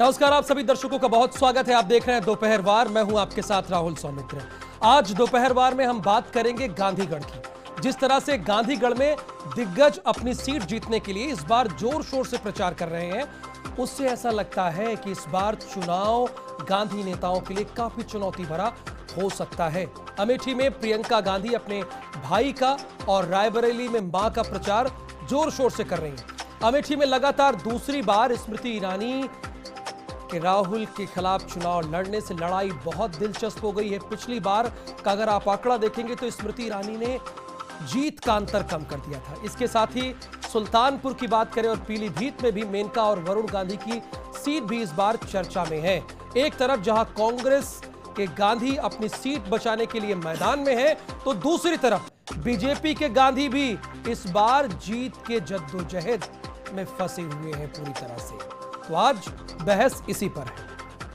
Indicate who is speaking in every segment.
Speaker 1: नमस्कार, आप सभी दर्शकों का बहुत स्वागत है। आप देख रहे हैं दोपहरवार। मैं हूं आपके साथ राहुल सौमित्र। आज दोपहरवार में हम बात करेंगे गांधीगढ़ की। जिस तरह से गांधीगढ़ में दिग्गज अपनी सीट जीतने के लिए इस बार जोर शोर से प्रचार कर रहे हैं, उससे ऐसा लगता है कि इस बार चुनाव गांधी नेताओं के लिए काफी चुनौती भरा हो सकता है। अमेठी में प्रियंका गांधी अपने भाई का और रायबरेली में मां का प्रचार जोर शोर से कर रही हैं। अमेठी में लगातार दूसरी बार स्मृति ईरानी कि राहुल के खिलाफ चुनाव लड़ने से लड़ाई बहुत दिलचस्प हो गई है। पिछली बार का अगर आप आंकड़ा देखेंगे तो स्मृति ईरानी ने जीत का अंतर कम कर दिया था। इसके साथ ही सुल्तानपुर की बात करें और पीलीभीत में भी मेनका और वरुण गांधी की सीट भी इस बार चर्चा में है। एक तरफ जहां कांग्रेस के गांधी अपनी सीट बचाने के लिए मैदान में है, तो दूसरी तरफ बीजेपी के गांधी भी इस बार जीत के जद्दोजहद में फंसे हुए हैं पूरी तरह से। तो आज बहस इसी पर है।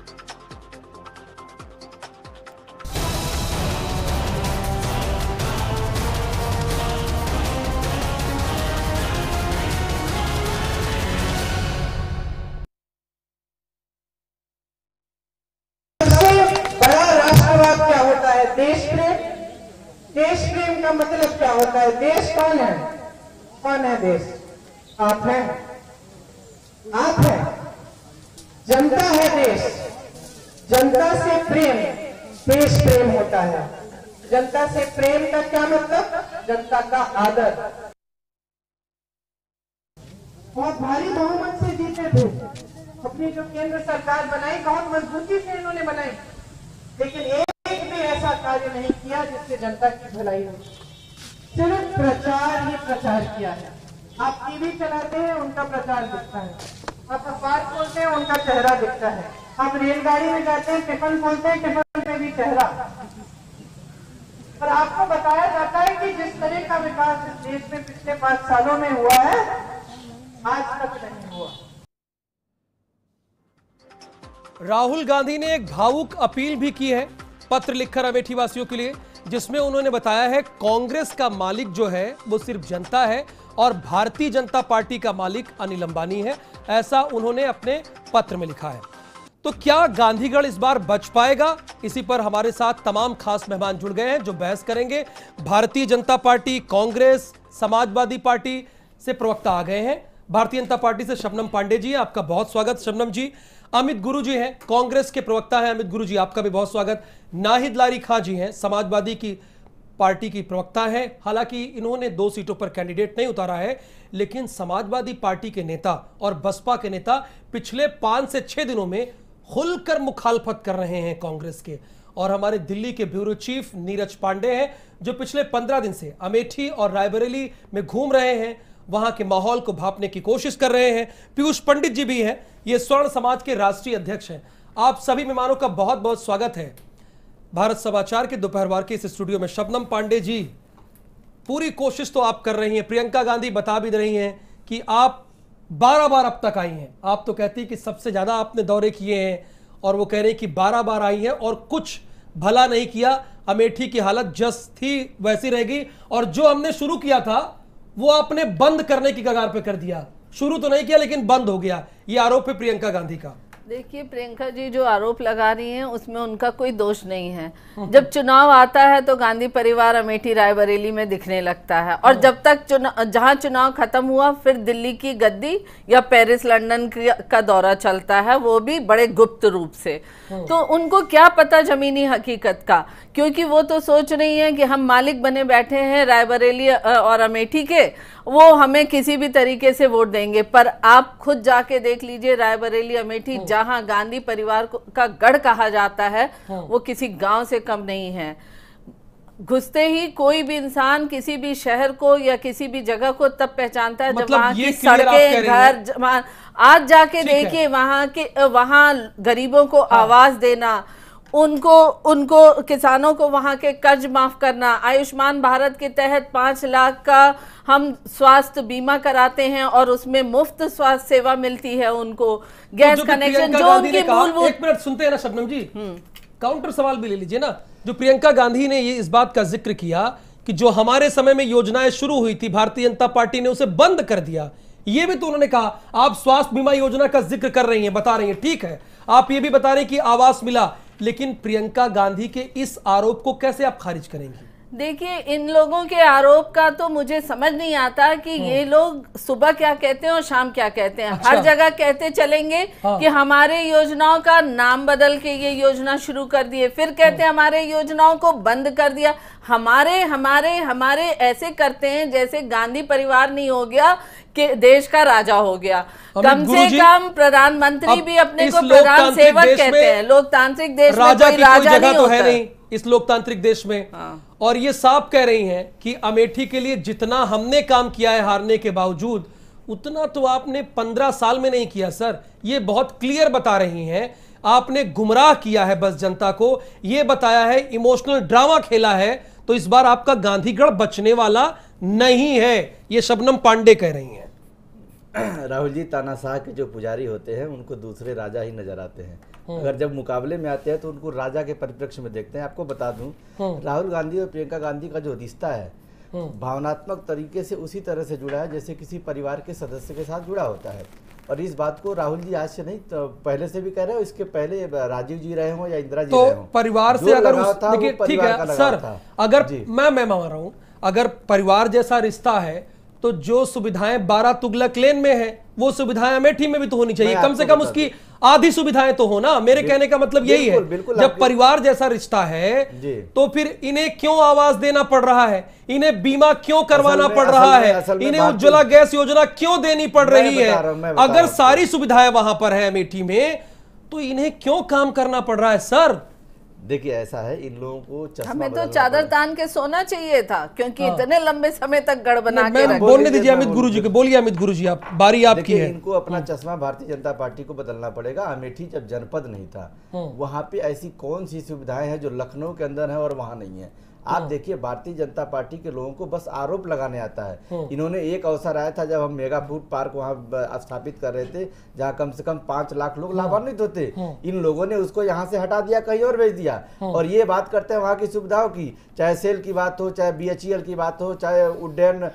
Speaker 2: देश प्रेम का मतलब क्या होता है? देश कौन है? कौन है देश? आप हैं, आप हैं। जनता है देश। जनता से प्रेम देश प्रेम होता है। जनता से प्रेम का क्या मतलब? जनता का आदर। बहुत भारी बहुमत से जीते थे। अपनी जो केंद्र सरकार बनाई बहुत मजबूती से इन्होंने बनाई, लेकिन एक भी ऐसा कार्य नहीं किया जिससे जनता की भलाई हो। सिर्फ प्रचार ही प्रचार किया है। आप टीवी चलाते हैं, उनका प्रचार दिखता है। आप अखबार खोलते हैं, उनका चेहरा दिखता है। आप रेलगाड़ी में जाते हैं, टिफिन खोलते हैं, टिफिन पे भी चेहरा। पर आपको बताया जाता है कि जिस तरह का विकास इस देश में पिछले 5 सालों में हुआ है, आज तक नहीं हुआ।
Speaker 1: राहुल गांधी ने एक भावुक अपील भी की है, पत्र लिखकर अमेठी वासियों के लिए, जिसमें उन्होंने बताया है कांग्रेस का मालिक जो है वो सिर्फ जनता है और भारतीय जनता पार्टी का मालिक अनिल अंबानी है। ऐसा उन्होंने अपने पत्र में लिखा है। तो क्या गांधीगढ़ इस बार बच पाएगा? इसी पर हमारे साथ तमाम खास मेहमान जुड़ गए हैं जो बहस करेंगे। भारतीय जनता पार्टी, कांग्रेस, समाजवादी पार्टी से प्रवक्ता आ गए हैं। भारतीय जनता पार्टी से शबनम पांडे जी, आपका बहुत स्वागत शबनम जी। अमित गुरु जी हैं, कांग्रेस के प्रवक्ता हैं। अमित गुरु जी, आपका भी बहुत स्वागत। नाहिद लारी खां जी हैं, समाजवादी की पार्टी की प्रवक्ता हैं। हालांकि इन्होंने 2 सीटों पर कैंडिडेट नहीं उतारा है, लेकिन समाजवादी पार्टी के नेता और बसपा के नेता पिछले 5 से 6 दिनों में खुलकर मुखालफत कर रहे हैं कांग्रेस के। और हमारे दिल्ली के ब्यूरो चीफ नीरज पांडे हैं, जो पिछले 15 दिन से अमेठी और रायबरेली में घूम रहे हैं, वहां के माहौल को भांपने की कोशिश कर रहे हैं। पीयूष पंडित जी भी हैं, ये स्वर्ण समाज के राष्ट्रीय अध्यक्ष हैं। आप सभी मेहमानों का बहुत बहुत स्वागत है भारत समाचार के दोपहरवार के इस स्टूडियो में। शबनम पांडे जी, पूरी कोशिश तो आप कर रही हैं। प्रियंका गांधी बता भी रही हैं कि आप 12 बार अब तक आई हैं। आप तो कहती हैं कि सबसे ज्यादा आपने दौरे किए हैं, और वो कह रहे हैं कि 12 बार आई हैं और कुछ भला नहीं किया। अमेठी की हालत जस थी वैसी रहेगी, और जो हमने शुरू किया था वो आपने बंद करने की कगार पे कर दिया। शुरू तो नहीं किया लेकिन बंद हो गया, ये आरोप है प्रियंका गांधी का।
Speaker 3: देखिए, प्रियंका जी जो आरोप लगा रही हैं उसमें उनका कोई दोष नहीं है। जब चुनाव आता है तो गांधी परिवार अमेठी रायबरेली में दिखने लगता है, और जब तक जहां चुनाव खत्म हुआ फिर दिल्ली की गद्दी या पेरिस लंदन का दौरा चलता है, वो भी बड़े गुप्त रूप से। तो उनको क्या पता जमीनी हकीकत का, क्योंकि वो तो सोच रही हैं कि हम मालिक बने बैठे हैं रायबरेली और अमेठी के, वो हमें किसी भी तरीके से वोट देंगे। पर आप खुद जाके देख लीजिए, रायबरेली अमेठी जहां गांधी परिवार का गढ़ कहा जाता है, वो किसी गांव से कम नहीं है। घुसते ही कोई भी इंसान किसी भी शहर को या किसी भी जगह को तब पहचानता है जब वहां की सड़कें, घर, आज जाके देखिए वहां गरीबों को आवाज देना, उनको किसानों को वहां के कर्ज माफ करना, आयुष्मान भारत के तहत 5 लाख का हम स्वास्थ्य बीमा कराते हैं और उसमें मुफ्त स्वास्थ्य सेवा मिलती है उनको, गैस कनेक्शन जो उनकी मूलभूत।
Speaker 1: एक मिनट सुनते हैं ना शबनम जी, काउंटर सवाल भी ले लीजिए ना। जो प्रियंका गांधी ने ये इस बात का जिक्र किया कि जो हमारे समय में योजनाएं शुरू हुई थी भारतीय जनता पार्टी ने उसे बंद कर दिया, ये भी तो उन्होंने कहा। आप स्वास्थ्य बीमा योजना का जिक्र कर रही हैं, बता रही हैं, ठीक है, आप ये भी बता रहे हैं कि आवास मिला, लेकिन प्रियंका गांधी के इस आरोप को कैसे आप खारिज करेंगी?
Speaker 3: देखिए, इन लोगों के आरोप का तो मुझे समझ नहीं आता कि ये लोग सुबह क्या कहते हैं और शाम क्या कहते हैं।
Speaker 1: अच्छा।
Speaker 3: हर जगह कहते चलेंगे कि हमारे योजनाओं का नाम बदल के ये योजना शुरू कर दिए, फिर कहते हैं हमारे योजनाओं को बंद कर दिया। हमारे हमारे हमारे ऐसे करते हैं जैसे गांधी परिवार नहीं हो गया कि देश का राजा हो गया। कम से कम प्रधानमंत्री भी अपने को प्रधान सेवक कहते हैं। लोकतांत्रिक देश में
Speaker 1: राजा
Speaker 3: कोई
Speaker 1: की
Speaker 3: राजा
Speaker 1: कोई जगह
Speaker 3: नहीं
Speaker 1: तो
Speaker 3: होता
Speaker 1: है नहीं इस लोकतांत्रिक देश में। और ये साफ कह रही हैं कि अमेठी के लिए जितना हमने काम किया है हारने के बावजूद, उतना तो आपने 15 साल में नहीं किया सर। ये बहुत क्लियर बता रही हैं। आपने गुमराह किया है बस जनता को, ये बताया है, इमोशनल ड्रामा खेला है। तो इस बार आपका गांधीगढ़ बचने वाला नहीं है, ये शबनम पांडे कह रही हैं।
Speaker 4: राहुल जी, तानाशाह के जो पुजारी होते हैं उनको दूसरे राजा ही नजर आते हैं। अगर जब मुकाबले में आते हैं तो उनको राजा के परिप्रेक्ष्य में देखते हैं। आपको बता दूं, राहुल गांधी और प्रियंका गांधी का जो रिश्ता है भावनात्मक तरीके से उसी तरह से जुड़ा है जैसे किसी परिवार के सदस्य के साथ जुड़ा होता है। और इस बात को राहुल जी आज से नहीं, तो पहले से भी कह रहे हो, इसके पहले राजीव जी रहे हो या इंदिरा जी रहे हो,
Speaker 1: परिवार से अगर देखिए, ठीक है सर, अगर मैं मान रहा हूं, अगर परिवार जैसा रिश्ता है तो जो सुविधाएं 12 तुगलक लेन में है वो सुविधाएं अमेठी में भी तो होनी चाहिए। कम से कम उसकी आधी सुविधाएं तो हो ना। मेरे कहने का मतलब यही है, जब परिवार जैसा रिश्ता है तो फिर इन्हें क्यों आवास देना पड़ रहा है, इन्हें बीमा क्यों करवाना पड़ रहा है, इन्हें उज्ज्वला गैस योजना क्यों देनी पड़ रही है? अगर सारी सुविधाएं वहां पर है अमेठी में तो इन्हें क्यों काम करना पड़ रहा है सर?
Speaker 4: देखिए, ऐसा है, इन लोगों को चश्मा
Speaker 3: हमें तो चादर तान के सोना चाहिए था, क्योंकि इतने लंबे समय तक गढ़ बना के रखे।
Speaker 1: बोलने दीजिए अमित गुरु जी को। बोलिए अमित गुरु जी, आप, बारी आपकी है।
Speaker 4: इनको अपना चश्मा भारतीय जनता पार्टी को बदलना पड़ेगा। अमेठी जब जनपद नहीं था, वहां पे ऐसी कौन सी सुविधाएं हैं जो लखनऊ के अंदर है और वहां नहीं है? आप देखिए, भारतीय जनता पार्टी के लोगों को बस आरोप लगाने आता है। इन्होंने एक अवसर आया था जब हम मेगा फूड पार्क वहां स्थापित कर रहे थे, जहां कम से कम 5 लाख लोग लाभान्वित होते। इन लोगों ने उसको यहां से हटा दिया, कहीं और भेज दिया। और ये बात करते हैं वहां की सुविधाओं की, चाहे सेल की बात हो, चाहे BHEL की बात हो, चाहे उड्डयन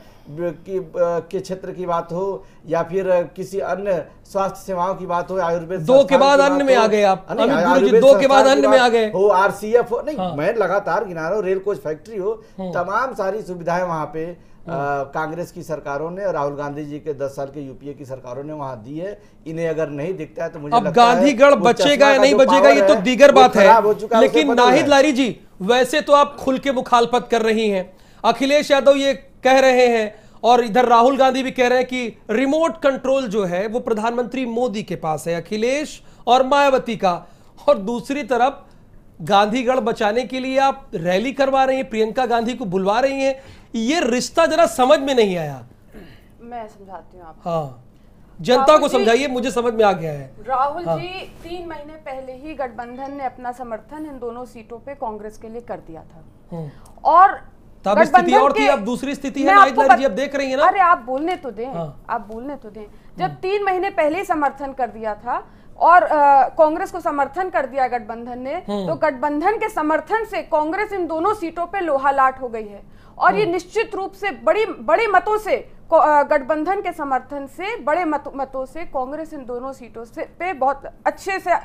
Speaker 4: के क्षेत्र की बात हो, या फिर किसी अन्य स्वास्थ्य सेवाओं की बात हो, आयुर्वेद
Speaker 1: दो के बाद अन्य में आ गए आप, अमित गुरु जी, 2 के बाद अन्य में आ गए
Speaker 4: हो, RCF हो, नहीं मैं लगातार गिना रहा हूँ, रेल कोच फैक्ट्री हो, तमाम सारी सुविधाएं वहां पे कांग्रेस की सरकारों ने, राहुल गांधी जी के 10 साल के UPA की सरकारों ने वहां दी है। इन्हें अगर नहीं दिखता है तो मुझे
Speaker 1: अब गांधीगढ़ बचेगा या नहीं बचेगा ये तो दीगर बात है। लेकिन नाहिद लारी जी, वैसे तो आप खुल के मुखालफत कर रही हैं, अखिलेश यादव ये कह रहे हैं और इधर राहुल गांधी भी कह रहे हैं कि रिमोट कंट्रोल जो है वो प्रधानमंत्री मोदी के पास है, अखिलेश और मायावती का। और दूसरी तरफ गांधीगढ़ बचाने के लिए आप रैली करवा रही हैं, प्रियंका गांधी को बुलवा रही हैं। ये रिश्ता जरा समझ में नहीं आया।
Speaker 5: मैं समझाती हूँ आपको।
Speaker 1: हाँ, जनता को समझाइए, मुझे समझ में आ गया है।
Speaker 5: राहुल जी 3 महीने पहले ही गठबंधन ने अपना समर्थन इन दोनों सीटों पे कांग्रेस के लिए कर दिया था। और
Speaker 1: तब स्थिति और थी, अब दूसरी स्थिति है। नाहिद लारी जी, अब देख रही है ना।
Speaker 5: अरे आप बोलने तो दें, आप बोलने तो दें। जब 3 महीने पहले ही समर्थन कर दिया था और कांग्रेस को समर्थन कर दिया गठबंधन ने, तो गठबंधन के समर्थन से कांग्रेस इन दोनों सीटों पे लोहालाट हो गई है। और ये निश्चित रूप से बड़े मतों से, गठबंधन के समर्थन से, बड़े मतों से कांग्रेस इन दोनों सीटों से पे बहुत अच्छे से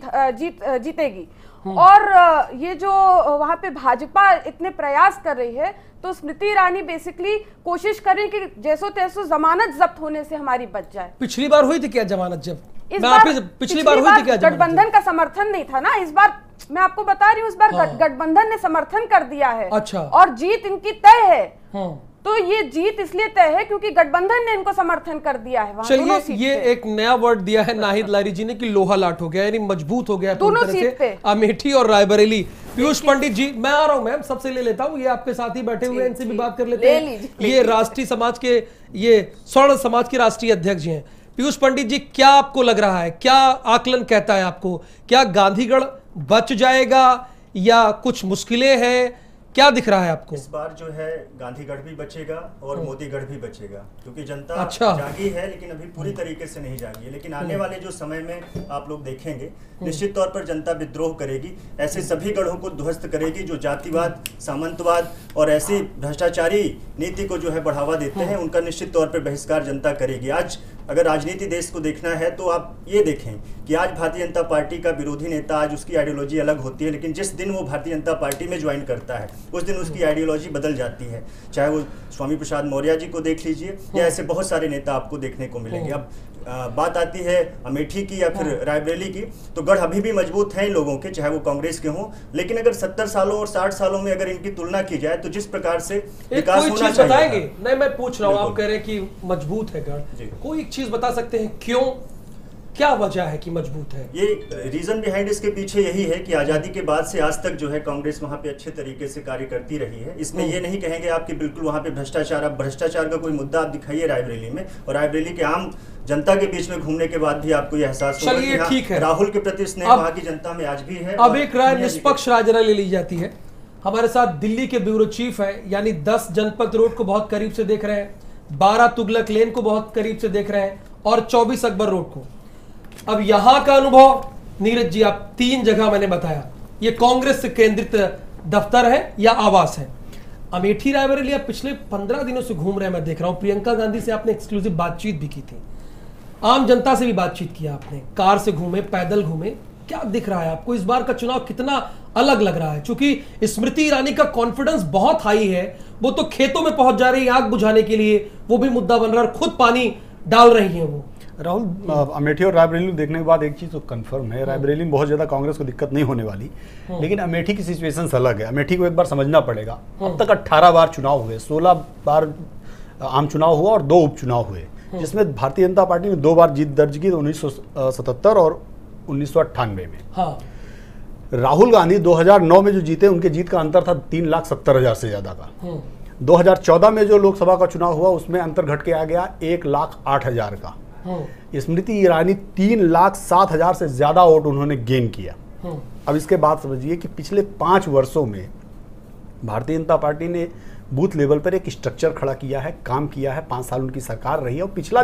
Speaker 5: जीतेगी। और ये जो वहां पे भाजपा इतने प्रयास कर रही है, तो स्मृति ईरानी बेसिकली कोशिश करें कि जैसो तैसो जमानत जब्त होने से हमारी बच जाए।
Speaker 1: पिछली बार हुई थी क्या जमानत जब्त?
Speaker 5: पिछली बार हुई थी क्या? गठबंधन का समर्थन नहीं था ना। इस बार मैं आपको बता रही हूँ, इस बार गठबंधन ने समर्थन कर दिया है।
Speaker 1: अच्छा।
Speaker 5: और जीत इनकी तय है। तो ये जीत इसलिए तय है क्योंकि गठबंधन ने इनको समर्थन कर दिया है।
Speaker 1: चलिए, ये एक नया वर्ड दिया है नाहिद लारी जी ने कि लोहालाट हो गया, यानी मजबूत हो गया
Speaker 5: दोनों सीट पे,
Speaker 1: अमेठी और रायबरेली। पीयूष पंडित जी, मैं आ रहा हूं मैम, सबसे ले लेता हूं, ये आपके साथ ही बैठे हुए, इनसे भी बात कर लेते हैं। ये राष्ट्रीय समाज के, ये स्वर्ण समाज के राष्ट्रीय अध्यक्ष जी हैं। पीयूष पंडित जी, क्या आपको लग रहा है, क्या आकलन कहता है आपको, क्या गांधीगढ़ बच जाएगा या कुछ मुश्किलें हैं, क्या दिख रहा है आपको?
Speaker 6: इस बार जो है गांधीगढ़ भी बचेगा और मोदीगढ़ भी बचेगा, क्योंकि जनता
Speaker 1: अच्छा।
Speaker 6: जागी है लेकिन अभी पूरी तरीके से नहीं जागी है। लेकिन आने वाले जो समय में आप लोग देखेंगे निश्चित तौर पर जनता विद्रोह करेगी, ऐसे सभी गढ़ों को ध्वस्त करेगी जो जातिवाद, सामंतवाद और ऐसी भ्रष्टाचारी नीति को जो है बढ़ावा देते हैं, उनका निश्चित तौर पर बहिष्कार जनता करेगी। आज अगर राजनीति देश को देखना है तो आप ये देखें कि आज भारतीय जनता पार्टी का विरोधी नेता, आज उसकी आइडियोलॉजी अलग होती है, लेकिन जिस दिन वो भारतीय जनता पार्टी में ज्वाइन करता है उस दिन उसकी आइडियोलॉजी बदल जाती है। चाहे वो स्वामी प्रसाद मौर्य जी को देख लीजिए या ऐसे बहुत सारे नेता आपको देखने को मिलेंगे। अब बात आती है अमेठी की या फिर रायबरेली की, तो गढ़ अभी भी मजबूत हैं इन लोगों के, चाहे वो कांग्रेस के हों। लेकिन अगर 70 सालों और 60 सालों में अगर इनकी तुलना की जाए तो जिस प्रकार से विकास होना चाहिए,
Speaker 1: बताएंगे? नहीं, मैं पूछ रहा हूँ, आप कह रहे हैं कि मजबूत है गढ़, कोई एक चीज बता सकते हैं क्यों, क्या वजह है कि मजबूत है?
Speaker 6: ये रीजन बिहाइंड इसके पीछे यही है कि आजादी के बाद से आज तक जो है कांग्रेस वहां पे अच्छे तरीके से कार्य करती रही है। इसमें ये नहीं कहेंगे आप कि बिल्कुल वहां पे भ्रष्टाचार, अब भ्रष्टाचार का कोई मुद्दा आप दिखाइए रायबरेली में, और रायबरेली के आम जनता के बीच में घूमने के बाद भी आपको यह एहसास होगा कि
Speaker 1: ठीक है,
Speaker 6: राहुल के प्रति स्नेह वहां की जनता में आज भी है।
Speaker 1: अब एक राय निष्पक्ष राय ले ली जाती है। हमारे साथ दिल्ली के ब्यूरो चीफ है, यानी 10 जनपद रोड को बहुत करीब से देख रहे हैं, 12 तुगलक लेन को बहुत करीब से देख रहे हैं और 24 अकबर रोड को। अब यहां का अनुभव, नीरज जी, आप 3 जगह मैंने बताया, ये कांग्रेस से केंद्रित दफ्तर है या आवास है। अमेठी रायबरेली आप पिछले 15 दिनों से घूम रहे हैं, मैं देख रहा हूं। प्रियंका गांधी से आपने एक्सक्लूसिव बातचीत भी की थी, आम जनता से भी बातचीत किया आपने, कार से घूमे, पैदल घूमे, क्या दिख रहा है आपको? इस बार का चुनाव कितना अलग लग रहा है? क्योंकि स्मृति ईरानी का कॉन्फिडेंस बहुत हाई है, वो तो खेतों में पहुंच जा रही है आग बुझाने के लिए, वो भी मुद्दा बन रहा है, खुद पानी डाल रही है वो।
Speaker 7: राहुल, अमेठी और रायबरेली देखने के बाद एक चीज़ तो कंफर्म है, रायबरेली में बहुत ज़्यादा कांग्रेस को दिक्कत नहीं होने वाली, लेकिन अमेठी की सिचुएशन अलग है। अमेठी को एक बार समझना पड़ेगा। अब तक 18 बार चुनाव हुए, 16 बार आम चुनाव हुआ और 2 उपचुनाव हुए, जिसमें भारतीय जनता पार्टी ने 2 बार जीत दर्ज की, 1977 और 1998 में।
Speaker 1: हाँ।
Speaker 7: राहुल गांधी 2009 में जो जीते, उनके जीत का अंतर था 3,70,000 से ज़्यादा का। 2014 में जो लोकसभा का चुनाव हुआ उसमें अंतर घट के आ गया 1,08,000 का। स्मृति ईरानी 3,07,000 से ज्यादा वोट उन्होंने गेन किया। अब इसके बाद समझिए कि पिछले 5 वर्षों में भारतीय जनता पार्टी ने बूथ लेवल पर एक स्ट्रक्चर खड़ा किया है, काम किया है। 5 साल उनकी सरकार रही है और पिछला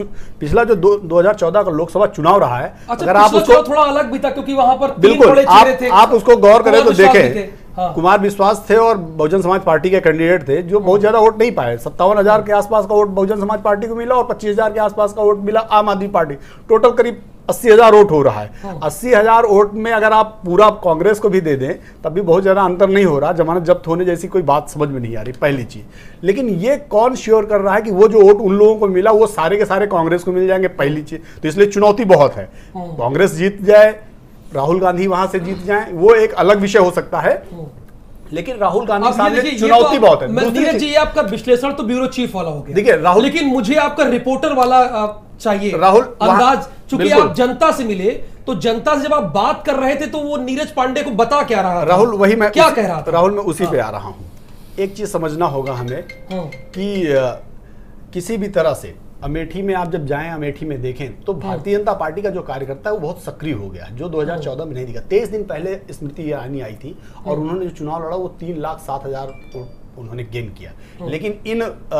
Speaker 7: जो 2014 का लोकसभा चुनाव रहा है, अगर आप उसको
Speaker 1: थोड़ा अलग भी था क्योंकि वहां पर
Speaker 7: बिल्कुल आप उसको गौर करें तो देखें, कुमार विश्वास थे और बहुजन समाज पार्टी के कैंडिडेट थे जो बहुत ज्यादा वोट नहीं पाए। 57,000 के आसपास का वोट बहुजन समाज पार्टी को मिला और 25,000 के आसपास का वोट मिला आम आदमी पार्टी। टोटल करीब 80,000 वोट हो रहा है। 80,000 वोट में अगर आप पूरा कांग्रेस को भी दे दें तब भी बहुत ज्यादा अंतर नहीं हो रहा। जमानत जब्त होने जैसी कोई बात समझ में नहीं आ रही, पहली चीज। लेकिन ये कौन श्योर कर रहा है कि वो जो वोट उन लोगों को मिला वो सारे के सारे कांग्रेस को मिल जाएंगे, पहली चीज। तो इसलिए चुनौती बहुत है। कांग्रेस जीत जाए, राहुल गांधी वहां से जीत जाए, वो एक अलग विषय हो सकता है, लेकिन राहुल गांधी सामने चुनौती बहुत है।
Speaker 1: नीरज जी, आपका विश्लेषण तो ब्यूरो चीफ वाला हो गया,
Speaker 7: देखिए राहुल,
Speaker 1: लेकिन मुझे आपका रिपोर्टर वाला चाहिए
Speaker 7: राहुल
Speaker 1: अंदाज। चूंकि आप जनता से मिले तो जनता से जब आप बात कर रहे थे तो वो नीरज पांडे को बता क्या रहा था?
Speaker 7: राहुल, वही मैं
Speaker 1: क्या कह रहा था?
Speaker 7: राहुल, मैं उसी पे आ रहा हूं। एक चीज समझना होगा हमें कि किसी भी तरह से अमेठी में आप जब जाएं, अमेठी में देखें तो भारतीय जनता पार्टी का जो कार्यकर्ता है वो बहुत सक्रिय हो गया, जो 2014 में नहीं दिखा। 23 दिन पहले स्मृति ईरानी आई थी और उन्होंने जो चुनाव लड़ा वो 3,07,000 उन्होंने गेन किया। लेकिन इन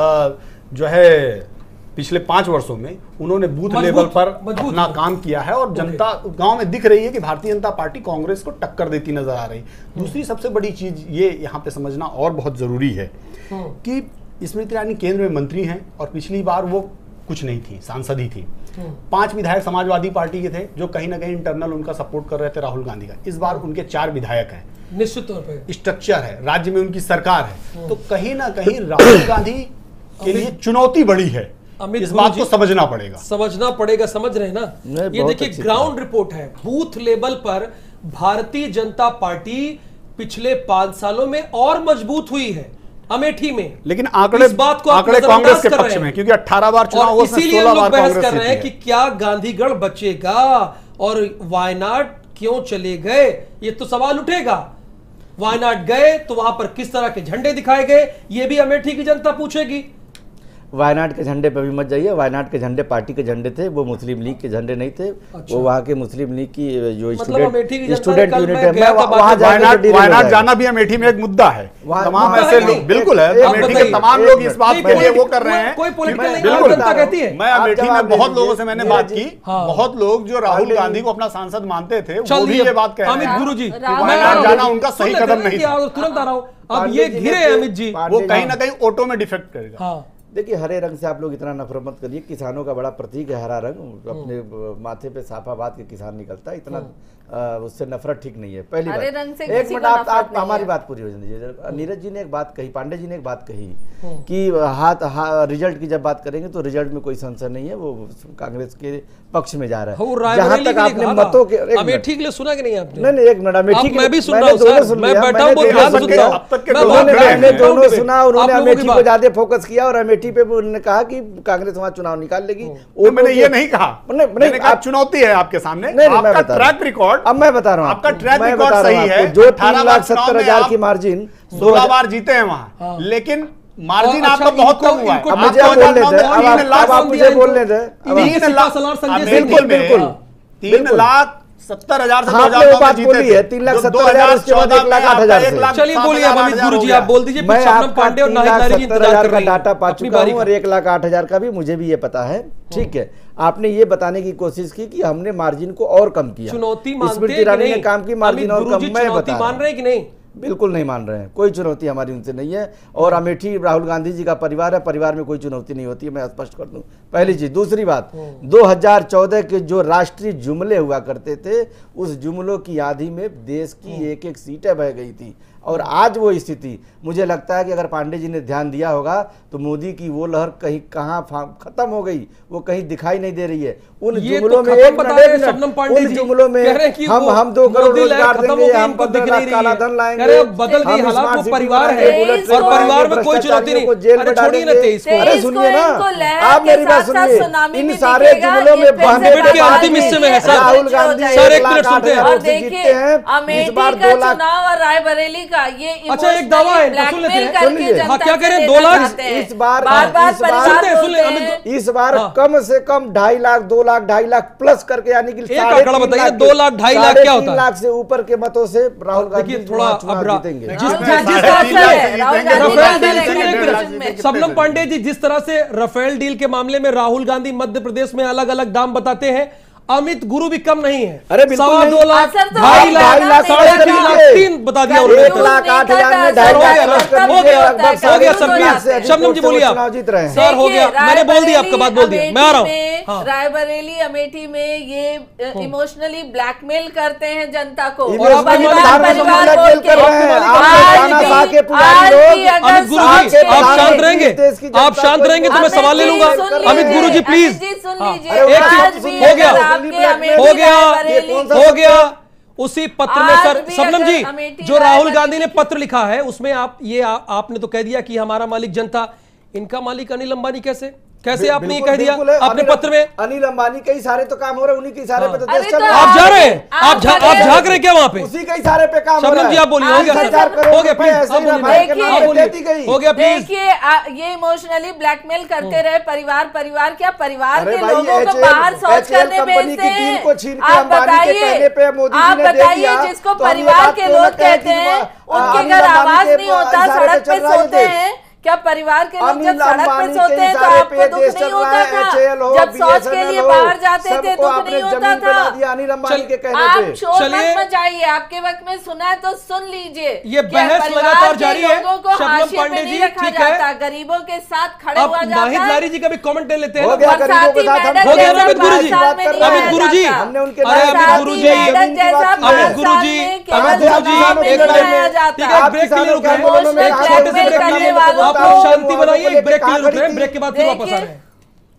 Speaker 7: जो है पिछले 5 वर्षों में उन्होंने बूथ लेवल पर अपना काम किया है और जनता गांव में दिख रही है कि भारतीय जनता पार्टी कांग्रेस को टक्कर देती नजर आ रही। दूसरी सबसे बड़ी चीज ये यहाँ पे समझना और बहुत जरूरी है कि स्मृति ईरानी केंद्र में मंत्री हैं और पिछली बार वो कुछ नहीं थी, सांसद ही थी। 5 विधायक समाजवादी पार्टी के थे जो कहीं ना कहीं इंटरनल उनका सपोर्ट कर रहे थे राहुल गांधी का। इस बार उनके 4 विधायक हैं,
Speaker 1: निश्चित तौर पर
Speaker 7: स्ट्रक्चर है, राज्य में उनकी सरकार है। तो कहीं ना कहीं राहुल गांधी के लिए चुनौती बड़ी है। इस बात को समझना पड़ेगा,
Speaker 1: समझ रहे ना? ये देखिए ग्राउंड रिपोर्ट है, बूथ लेवल पर भारतीय जनता पार्टी पिछले 5 सालों में और मजबूत हुई है अमेठी में।
Speaker 7: लेकिन आंकड़े कांग्रेस के पक्ष में, क्योंकि 18 बार चुनाव हुआ,
Speaker 1: इसीलिए लोग बहस कर रहे हैं कि क्या गांधीगढ़ बचेगा और वायनाड क्यों चले गए, ये तो सवाल उठेगा। वायनाड गए तो वहां पर किस तरह के झंडे दिखाए गए, ये भी अमेठी की जनता पूछेगी।
Speaker 4: वायनाड के झंडे पे भी मत जाइए। वायनाड के झंडे पार्टी के झंडे थे, वो मुस्लिम लीग के झंडे नहीं थे। वो वहाँ के मुस्लिम लीग की जो स्टूडेंट यूनिट है,
Speaker 7: वायनाड जाना भी अमेठी में एक मुद्दा है। तमाम ऐसे लोग बिल्कुल है, अमेठी के तमाम लोग इस बात के लिए वो कर रहे हैं। बिल्कुल, मैं अमेठी में बहुत लोगों से मैंने बात की, बहुत लोग जो राहुल गांधी को अपना सांसद मानते थे वो भी ये बात कह रहे हैं।
Speaker 1: अमित गुरुजी,
Speaker 7: वायनाड जाना उनका सही कदम नहीं था।
Speaker 1: तुरंत आ रहा हूं, अब ये घिरे अमित जी,
Speaker 7: वो कहीं ना कहीं ऑटो में डिफेक्ट करेगा।
Speaker 4: देखिए, हरे रंग से आप लोग इतना नफरत मत करिए। किसानों का बड़ा प्रतीक है हरा रंग। अपने माथे पे साफा बात के किसान निकलता है, इतना उससे नफरत ठीक नहीं है। पहली बात, एक मिनट आप हमारी बात पूरी हो जाए। नीरज जी ने एक बात कही, पांडे जी ने एक बात कही कि रिजल्ट की जब बात करेंगे तो रिजल्ट में कोई संशय नहीं है, वो कांग्रेस के पक्ष में जा रहा है। जहां तक आपने मतों के
Speaker 1: अमेठी के लिए सुना कि नहीं आपने?
Speaker 4: नहीं, एक मिनट, अमेठी
Speaker 1: मैं भी सुन रहा हूं, मैं बैठा हूं,
Speaker 4: मैंने दोनों सुना। उन्होंने अमेठी को ज्यादा फोकस किया और अमेठी पे उन्होंने कहा कि कांग्रेस वहां चुनाव निकाल लेगी।
Speaker 7: मैंने ये नहीं कहा, मैंने कहा चुनौती है आपके सामने, आपका ट्रैक रिकॉर्ड।
Speaker 4: अब मैं बता रहा हूँ,
Speaker 7: आपका ट्रैक रिकॉर्ड सही है।
Speaker 4: जो 3,70,000 की मार्जिन
Speaker 7: 16 बार जीते हैं वहां, लेकिन मार्जिन आपका बहुत कम हुआ है।
Speaker 4: अब मुझे बोलने दे, अब मुझे बोलने दे।
Speaker 7: 3,70,000 से
Speaker 4: 2,000 बात बोली है, 3,70,000 उसके बाद 1,08,000 से।
Speaker 1: चलिए बोलिए अमित गुरु जी, आप बोल दीजिए।
Speaker 4: मैं
Speaker 1: शबनम पांडे और नाहिद लारी जी इंतजार कर
Speaker 4: का
Speaker 1: रही हैं।
Speaker 4: डाटा पा चुका हूं और 1,08,000 का भी मुझे भी ये पता है। ठीक है, आपने ये बताने की कोशिश की कि हमने मार्जिन को और कम किया।
Speaker 1: चुनौती मानते
Speaker 4: स्मृति ईरानी ने काम की मार्जिन और कम। मैं बता
Speaker 1: मान रहे हैं कि नहीं?
Speaker 4: बिल्कुल नहीं मान रहे हैं, कोई चुनौती हमारी उनसे नहीं है। और अमेठी राहुल गांधी जी का परिवार है, परिवार में कोई चुनौती नहीं होती है, मैं स्पष्ट कर दूं, पहली चीज। दूसरी बात, 2014 के जो राष्ट्रीय जुमले हुआ करते थे, उस जुमलों की आंधी में देश की एक एक सीटें बह गई थी। और आज वो स्थिति, मुझे लगता है कि अगर पांडे जी ने ध्यान दिया होगा तो मोदी की वो लहर कहीं कहाँ खत्म हो गई, वो कहीं दिखाई नहीं दे रही है। उन जुमलों में उन जुमलों में हम 2 करोड़ रोजगार देंगे, हम 15 लाख काला धन लाएंगे,
Speaker 1: बदल गई हालात, वो परिवार है और परिवार में कोई चुनौती नहीं।
Speaker 4: जेल में डालेंगे। अरे सुनिए ना, आप मेरी बात सुनिए। इन सारे जुमलों में
Speaker 1: अंतिम हिस्से में है sir,
Speaker 4: Rahul Gandhi
Speaker 1: sir 1 minute सुनते हैं।
Speaker 3: देखिए, अमेठी का चुनाव और रायबरेली का ये
Speaker 1: अच्छा एक दावा है, सुन लेते हैं। हाँ, क्या कह रहे हैं? 2 लाख
Speaker 4: इस बार
Speaker 1: कम
Speaker 4: से कम 2.5 लाख 2 लाख 2.5 लाख प्लस करके, यानी कि
Speaker 1: 2 लाख 2.5 लाख क्या होता है?
Speaker 4: 3 लाख से ऊपर के मतों से राहुल गांधी
Speaker 1: थोड़ा
Speaker 4: जीतेंगे।
Speaker 1: शबनम पांडे जी, जिस तरह से राफेल डील के मामले में राहुल गांधी मध्य प्रदेश में अलग अलग दाम बताते हैं, अमित गुरु भी कम नहीं है।
Speaker 4: अरे
Speaker 1: 2.25 लाख,
Speaker 4: 2.5 लाख,
Speaker 1: 3.5 लाख, 3 बता दिया।
Speaker 4: 1,08,000 में 2.5 लाख
Speaker 1: हो गया सर। शबनम जी बोलिए आप।
Speaker 4: जीत रहे हैं
Speaker 1: सर, हो गया, मैंने बोल दिया, आपका बात बोल दिया, मैं आ रहा हूँ।
Speaker 3: रायबरेली अमेठी में ये इमोशनली ब्लैकमेल करते हैं जनता को।
Speaker 1: अमित गुरु जी, आप शांत रहेंगे, आप शांत रहेंगे तो मैं सवाल ले लूंगा। अमित गुरु जी प्लीज, हो गया। उसी पत्र में सर, शबनम जी, जो राहुल गांधी ने पत्र लिखा है उसमें आपने तो कह दिया कि हमारा मालिक जनता, इनका मालिक अनिल अंबानी कैसे आपने ये कह दिया अपने पत्र में?
Speaker 4: अनिल अंबानी के इशारे तो काम हो रहा है, उन्हीं के इशारे पे तो देश चल रहा है।
Speaker 1: आप जा रहे हैं, आप झांक रहे क्या वहां पे?
Speaker 4: उसी के इशारे पे काम हो रहा है।
Speaker 1: शबनम जी आप बोलिए। हो गया प्लीज। हो गया प्लीज।
Speaker 3: देखिए, ये इमोशनली ब्लैकमेल करते रहे परिवार क्या परिवार के लोगों को बाहर शौच करने भेजते हैं। आप बताइए, जिसको परिवार के लोग कहते हैं उनके घर आवाज नहीं होता, सड़क पे सोते हैं। क्या परिवार के लोग जब सड़क पर सोते हैं तो आपको दुख नहीं होता था? जब शौच के लिए बाहर जाते थे दुख नहीं होता था? आप शोर मत मचाइए, आपके वक्त में सुना है तो सुन लीजिए।
Speaker 1: ये बहस लगातार जारी है।
Speaker 3: लोगों को हाशिए पे नहीं रखा जाता, गरीबों के साथ खड़े हुआ जाता है।
Speaker 1: नाहिद लारी जी का भी कमेंट ले लेते हैं।
Speaker 4: हो गया अमित गुरु जी,
Speaker 1: अमित गुरु जी,
Speaker 4: हमने उनके
Speaker 1: अमित गुरु जी, अमित गुरु जी, एक ब्रेक के लिए रुक रहे हैं, एक छोटे से ब्रेक के लिए आप लोग शांति बनाइए, एक ब्रेक के लिए रुक रहे हैं, ब्रेक के बाद फिर वापस आ रहे हैं।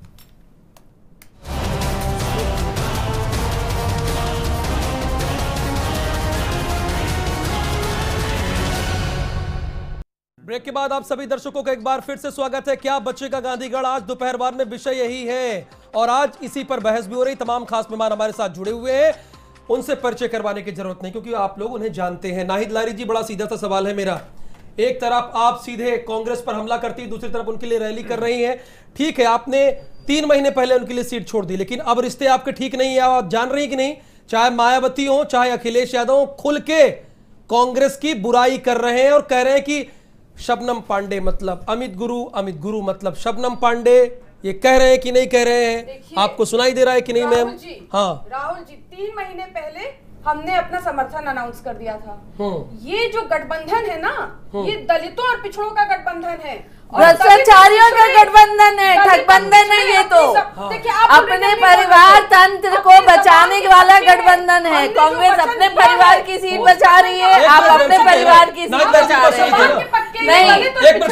Speaker 1: ब्रेक के बाद आप सभी दर्शकों का एक बार फिर से स्वागत है। क्या बचेगा गांधीगढ़, आज दोपहर बाद में विषय यही है और आज इसी पर बहस भी हो रही। तमाम खास मेहमान हमारे साथ जुड़े हुए हैं, उनसे परिचय करवाने की जरूरत नहीं क्योंकि आप लोग उन्हें जानते हैं। नाहिद लारी जी, बड़ा सीधा सा सवाल है मेरा, एक तरफ आप सीधे कांग्रेस पर हमला करती, दूसरी तरफ उनके लिए रैली कर रही हैं। ठीक है, आपने 3 महीने पहले उनके लिए सीट छोड़ दी, लेकिन अब रिश्ते आपके ठीक नहीं है। आप जान रही कि नहीं, चाहे मायावती हो चाहे अखिलेश यादव हो, खुल के कांग्रेस की बुराई कर रहे हैं और कह रहे हैं कि शबनम पांडे मतलब अमित गुरु, अमित गुरु मतलब शबनम पांडे। ये कह रहे हैं कि नहीं कह रहे हैं? आपको सुनाई दे रहा है कि नहीं मैम? हाँ
Speaker 5: राहुल जी, 3 महीने पहले हमने अपना समर्थन अनाउंस कर दिया था। ये जो गठबंधन है ना, ये दलितों और पिछड़ों का गठबंधन है,
Speaker 3: भ्रष्टाचारियों का गठबंधन है, ठगबंधन है। ये तो अपने परिवार तंत्र को बचाने वाला गठबंधन है। कांग्रेस अपने परिवार की सीट बचा रही है, आप अपने परिवार की सीट बचा रहे हैं। नहीं,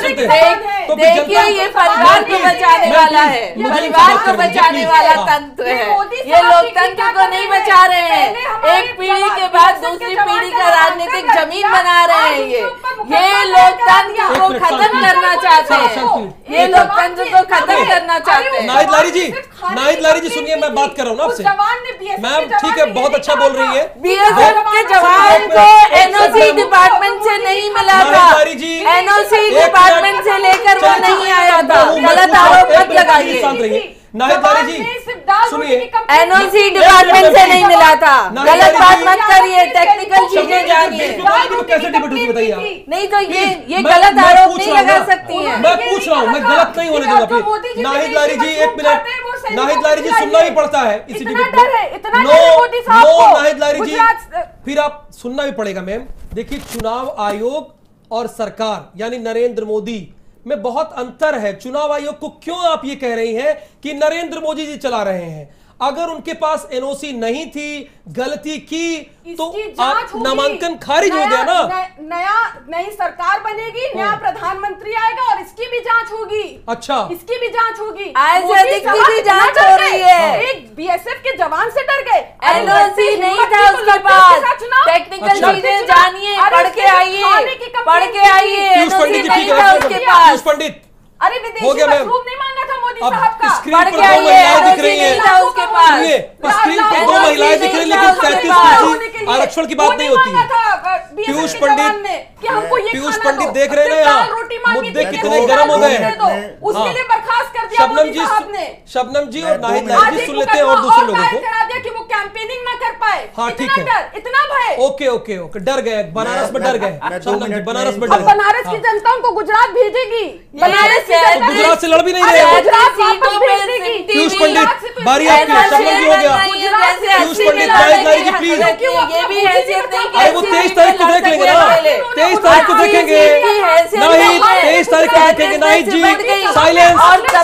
Speaker 3: देखिए ये परिवार को बचाने वाला है, परिवार को बचाने वाला तंत्र है। ये लोकतंत्र को नहीं बचा रहे हैं। एक पीढ़ी के बाद दूसरी पीढ़ी का राजनीतिक जमीन बना रहे हैं। ये लोकतंत्र को खत्म करना चाहते हैं, ये लोकतंत्र को खत्म करना चाहते हैं।
Speaker 1: नाहिद लारी जी सुनिए, मैं बात कर रहा हूँ ना आपसे। मैम ठीक है, बहुत अच्छा बोल रही है।
Speaker 3: बीएसएफ के जवान को एनओसी डिपार्टमेंट से नहीं मिला था, एनओसी डिपार्टमेंट से लेकर वो नहीं आया था। गलत आरोप मत लगाइए।
Speaker 1: नाहिद लारी जी सुनिए,
Speaker 3: एनओसी डिपार्टमेंट से नहीं मिला था, गलत बात मत करिए, टेक्निकल चीजें जानिए।
Speaker 1: कैसे डिबेट होती बताइए आप?
Speaker 3: नहीं तो ये गलत आरोप नहीं लगा सकती हैं।
Speaker 1: मैं पूछ रहा हूँ, मैं गलत नहीं होने दूंगा प्लीज। नाहिद लारी जी 1 मिनट, नाहिद लारी जी सुनना ही पड़ता है इसी डिबेट में। नो नाहिद लारी जी, फिर आप सुनना भी पड़ेगा मैम। देखिए, चुनाव आयोग और सरकार यानी नरेंद्र मोदी में बहुत अंतर है। चुनाव आयोग को क्यों आप ये कह रही हैं कि नरेंद्र मोदी जी चला रहे हैं? अगर उनके पास एनओसी नहीं थी, गलती की, तो नामांकन खारिज हो गया ना।
Speaker 5: नई सरकार बनेगी, नया प्रधानमंत्री आएगा और इसकी भी जांच होगी।
Speaker 1: अच्छा,
Speaker 5: इसकी भी जांच होगी।
Speaker 3: की जांच हो रही है।
Speaker 5: एक बीएसएफ के जवान से डर गए,
Speaker 3: एनओसी नहीं था उसके पास। टेक्निकल चीजें जानिए, पढ़ के आइए, पढ़ के आइए। एनओसी नहीं था उसके पास।
Speaker 1: पंडित,
Speaker 5: अरे विदेशी मशरूम नहीं मांगा था मोदी साहब का।
Speaker 1: स्क्रीन पर 2 महिलाएं दिख रही हैं
Speaker 3: उसके पास।
Speaker 1: स्क्रीन पर 2 महिलाएं दिख रही हैं, लेकिन 33% आरक्षण की बात नहीं होती है। पीयूष पंडित देख रहे हैं यहाँ, मुद्दे कितने गर्म हो गए।
Speaker 5: उसके लिए बर्खास्त कर दिया
Speaker 1: शबनम जी और नाहिद लारी जी सुन लेते हैं और दूसरे लोगों को।
Speaker 5: करा दिया कि वो कैंपेनिंग ना कर पाए।
Speaker 1: हाँ ठीक है,
Speaker 5: इतना भय।
Speaker 1: ओके, डर गए, बनारस में डर गए। बनारस में डर गए।
Speaker 5: बनारस की जनता उनको गुजरात भेजेगी। बनारस
Speaker 1: गुजरात से लड़ भी नहीं रहे। पीयूष पंडित, बारी आपकी। शबनम जी हो गया। पीयूष पंडित, नाहिद लारी जी प्लीज।
Speaker 3: ये भी हैसियत नहीं।
Speaker 1: अरे वो 23 तारीख को देख लेंगे ना, 23 तारीख को देखेंगे। नाहिद 23 तारीख को देखेंगे। नाहिद जी साइलेंस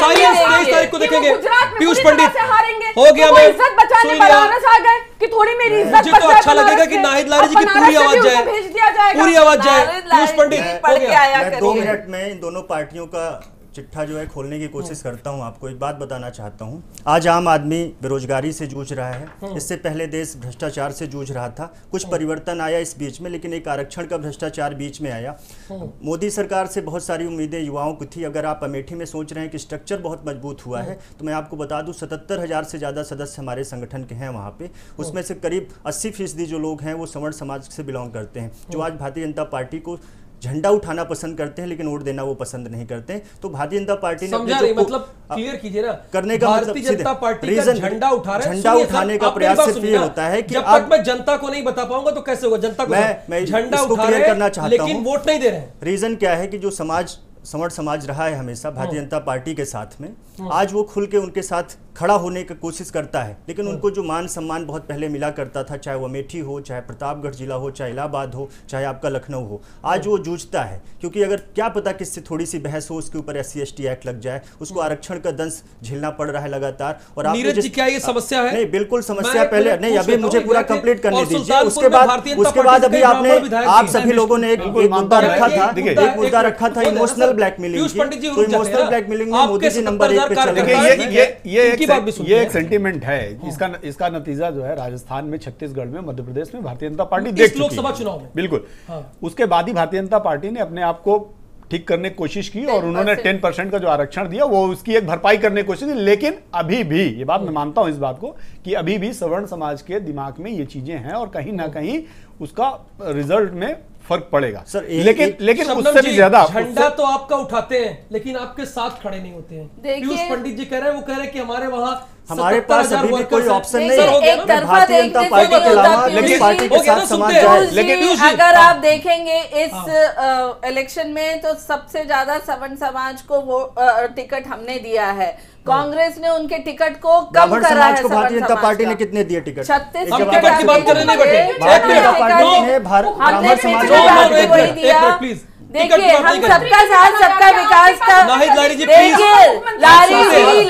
Speaker 1: 23 तारीख को देखेंगे। पीयूष पंडित हो गया। मैं
Speaker 5: इज्जत बचाने बनारस आ गए कि थोड़ी मेरी इज्जत
Speaker 1: मुझे तो अच्छा लगेगा कि नाहिद लारी जी की पूरी आवाज जाए, पूरी आवाज जाए। पीयूष पंडित हो गया।
Speaker 6: मैं 2 मिनट में इन दोनों पार्टियों का चिट्ठा जो है खोलने की कोशिश करता हूं। आपको एक बात बताना चाहता हूं, आज आम आदमी बेरोजगारी से जूझ रहा है। इससे पहले देश भ्रष्टाचार से जूझ रहा था। कुछ परिवर्तन आया इस बीच में, लेकिन एक आरक्षण का भ्रष्टाचार बीच में आया। मोदी सरकार से बहुत सारी उम्मीदें युवाओं को थी। अगर आप अमेठी में सोच रहे हैं कि स्ट्रक्चर बहुत मजबूत हुआ है, तो मैं आपको बता दूं 77,000 से ज़्यादा सदस्य हमारे संगठन के हैं वहाँ पे। उसमें से करीब 80% जो लोग हैं वो सवर्ण समाज से बिलोंग करते हैं, जो आज भारतीय जनता पार्टी को झंडा उठाना पसंद करते हैं, लेकिन वोट देना वो पसंद नहीं करते। तो भारतीय जनता पार्टी ने
Speaker 1: मतलब क्लियर कीजिए ना,
Speaker 6: करने का
Speaker 1: भारतीय जनता पार्टी का झंडा उठा रहे हैं।
Speaker 6: झंडा उठाने का प्रयास सिर्फ ये होता है कि
Speaker 1: जब तक मैं जनता को नहीं बता पाऊंगा तो कैसे होगा? जनता को
Speaker 6: मैं
Speaker 1: झंडा उठा
Speaker 6: क्लियर करना चाहता हूं,
Speaker 1: लेकिन वोट नहीं दे रहे हैं।
Speaker 6: रीजन क्या है कि जो समाज सवर्ण समाज रहा है हमेशा भारतीय जनता पार्टी के साथ में, आज वो खुल के उनके साथ खड़ा होने की कोशिश करता है। लेकिन उनको जो मान सम्मान बहुत पहले मिला करता था, चाहे वो अमेठी हो, चाहे प्रतापगढ़ जिला हो, चाहे इलाहाबाद हो, चाहे आपका लखनऊ हो, आज वो जूझता है। क्योंकि अगर क्या पता किससे थोड़ी सी बहस हो, उसके ऊपर SC/ST एक्ट लग जाए, उसको आरक्षण का दंश झेलना पड़ रहा है लगातार। और
Speaker 1: नीरज जी क्या ये समस्या है?
Speaker 6: नहीं, बिल्कुल समस्या पहले नहीं, अभी मुझे पूरा कंप्लीट करने दीजिए। उसके बाद अभी आपने आप सभी लोगों ने एक मुद्दा रखा था, एक मुद्दा रखा था इमोशनल ब्लैकमेलिंग। तो इमोशनल ब्लैकमेलिंग में मोदी जी नंबर 1 पे चल रहे हैं।
Speaker 7: ये एक सेंटीमेंट है। इसका नतीजा जो है राजस्थान में, छत्तीसगढ़ में, मध्य प्रदेश में भारतीय जनता पार्टी देख चुकी है
Speaker 1: लोकसभा चुनाव में।
Speaker 7: बिल्कुल। उसके बाद ही भारतीय जनता पार्टी ने अपने आप को ठीक करने की कोशिश की और उन्होंने 10% का जो आरक्षण दिया वो उसकी एक भरपाई करने की कोशिश की। लेकिन अभी भी ये बात मैं मानता हूं इस बात को कि अभी भी सवर्ण समाज के दिमाग में ये चीजें हैं और कहीं ना कहीं उसका रिजल्ट में फर्क पड़ेगा
Speaker 6: सर,
Speaker 7: लेकिन
Speaker 1: शबनम
Speaker 7: उससे भी
Speaker 1: जी,
Speaker 7: ज्यादा
Speaker 1: झंडा तो आपका उठाते हैं लेकिन आपके साथ खड़े नहीं होते हैं।
Speaker 3: देखिए-
Speaker 1: पीयूष पंडित जी कह रहे हैं, वो कह रहे हैं कि हमारे वहाँ
Speaker 6: हमारे पास अभी भी कोई ऑप्शन नहीं
Speaker 3: देखिए,
Speaker 6: है।
Speaker 3: एक तरफा
Speaker 6: भारतीय जनता
Speaker 3: देखने से
Speaker 6: पार्टी
Speaker 3: नहीं
Speaker 6: के
Speaker 3: होता,
Speaker 6: अलावा
Speaker 3: पीयूष
Speaker 6: लेकिन
Speaker 3: जी।
Speaker 6: पार्टी के
Speaker 1: हो गया ना,
Speaker 6: साथ
Speaker 1: सुनते
Speaker 6: समाज
Speaker 1: हैं।
Speaker 6: जाए।
Speaker 3: पीयूष
Speaker 1: लेकिन
Speaker 3: जी,
Speaker 1: पीयूष जी,
Speaker 3: अगर
Speaker 1: हाँ।
Speaker 3: आप देखेंगे इस इलेक्शन में तो सबसे ज्यादा सवर्ण समाज को वो टिकट हमने दिया है। कांग्रेस ने उनके टिकट को कम
Speaker 6: ब्राह्मण
Speaker 3: करा
Speaker 6: समाज
Speaker 3: है।
Speaker 6: को भारतीय
Speaker 3: सवर्ण
Speaker 6: जनता
Speaker 3: समाज
Speaker 6: पार्टी
Speaker 3: का।
Speaker 6: ने कितने दिए टिकट?
Speaker 3: 36
Speaker 1: हम
Speaker 3: टिकट
Speaker 1: टिकट की बात करें नहीं बेटे।
Speaker 6: भारतीय जनता पार्टी ने भारत
Speaker 3: हमने
Speaker 6: ब्राह्मण समाज
Speaker 3: पिछले
Speaker 6: को
Speaker 3: बार
Speaker 1: एक
Speaker 3: भी
Speaker 1: मिनट,
Speaker 3: वही
Speaker 1: एक
Speaker 3: दिया।
Speaker 1: Minute, please. टिकट की
Speaker 3: देखिए
Speaker 1: बात नहीं
Speaker 3: हम
Speaker 1: करें।
Speaker 3: सबका साथ सबका विकास का
Speaker 1: नाहिद लारी जी, प्लीज।
Speaker 3: देखिए लारी जी